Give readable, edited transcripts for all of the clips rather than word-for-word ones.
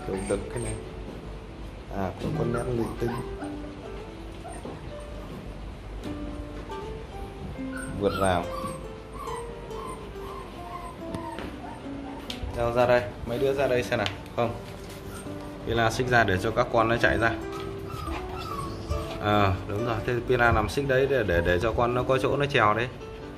kiểu đực cái này. À, có con nét linh tinh. Vượt rào. Đâu ra đây, mấy đứa ra đây xem nào. Không, Pila xích ra để cho các con nó chạy ra. Đúng rồi, thế Pila nằm xích đấy để cho con nó có chỗ nó trèo đấy.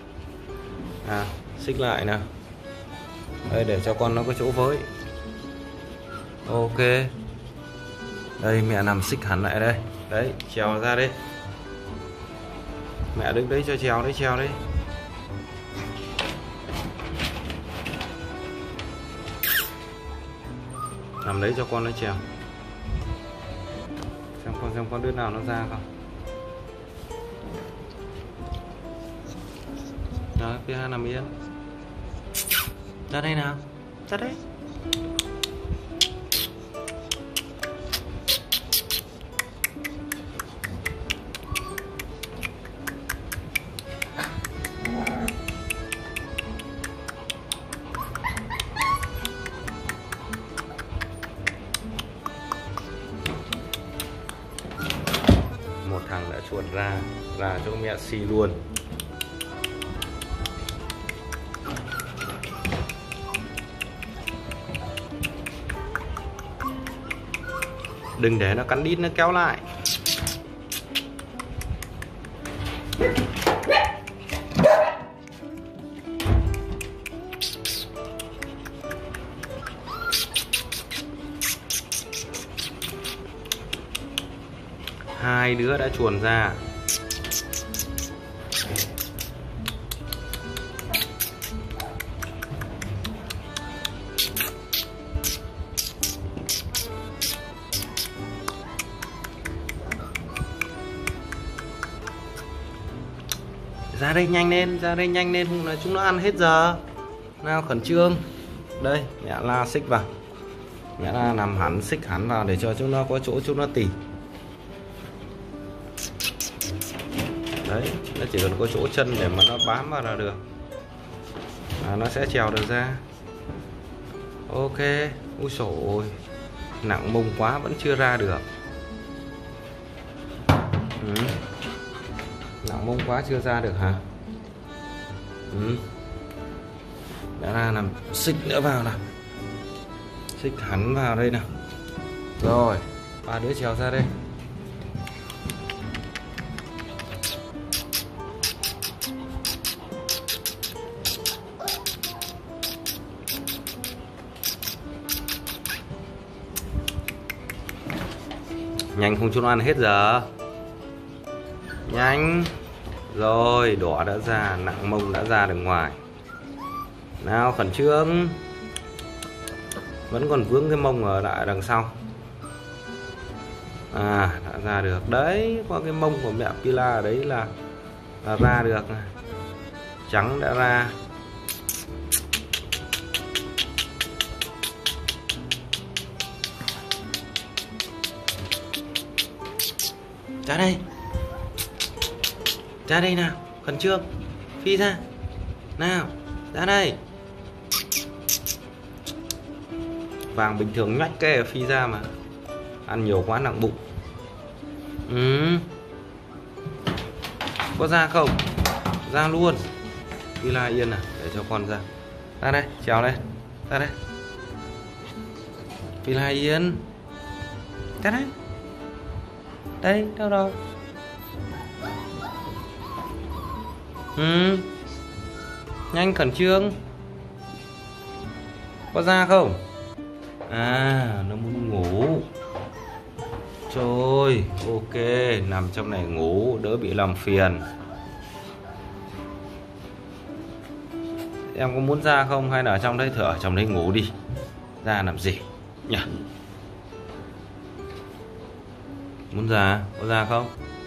Xích lại nào. Đây để cho con nó có chỗ với. Ok. Đây mẹ nằm xích hẳn lại đây. Đấy, trèo ra đây. Mẹ đứng đấy cho trèo đấy, trèo đấy. Nằm đấy cho con nó trèo. Xem con đứa nào nó ra không. Rồi, Pila nằm yên. Ra đây nào. Ra đây. Một thằng đã chuồn ra cho mẹ xì luôn. Đừng để nó cắn đít nó kéo lại. Hai đứa đã chuồn ra. Ra đây nhanh lên, ra đây nhanh lên, không là chúng nó ăn hết giờ. Nào khẩn trương. Đây, mẹ La xích vào. Mẹ La nằm hẳn, xích hẳn vào để cho chúng nó có chỗ chúng nó tỉ. Đấy, nó chỉ cần có chỗ chân để mà nó bám vào là được. Nó sẽ trèo được ra. Ok. Úi dồi ôi, nặng mông quá vẫn chưa ra được. Nặng mông quá chưa ra được hả? Đã ra nằm xích nữa vào nào. Xích hẳn vào đây nào. Rồi, ba đứa trèo ra đây. Nhanh không, chúng nó ăn hết giờ. Nhanh. Rồi, đỏ đã ra, nặng mông đã ra được ngoài. Nào khẩn trương. Vẫn còn vướng cái mông ở lại đằng sau. Đã ra được. Đấy, có cái mông của mẹ Pila ở đấy là ra được. Trắng đã ra. Ra đây. Ra đây nào, khẩn trương. Phi ra. Nào, ra đây. Vàng bình thường nhách cái phi ra mà. Ăn nhiều quá nặng bụng. Có ra không? Ra luôn. Pila yên à, để cho con ra. Ra đây, trèo lên. Ra đây. Pila yên. Ra đây. Đây, đâu rồi? Nhanh khẩn trương. Có ra không? Nó muốn ngủ. Trời, ok, nằm trong này ngủ đỡ bị làm phiền. Em có muốn ra không hay là ở trong đấy thở, ở trong đấy ngủ đi. Ra làm gì nhỉ? Muốn ra, có ra không?